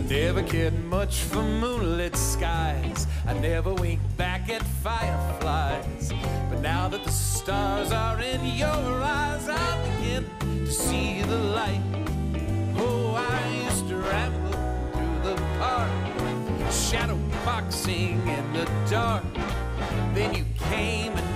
never cared much for moonlit skies. I never winked back at fireflies. But now that the stars are in your eyes, I begin to see the light. Oh, I used to ramble through the park, shadow boxing in the dark. Then you came and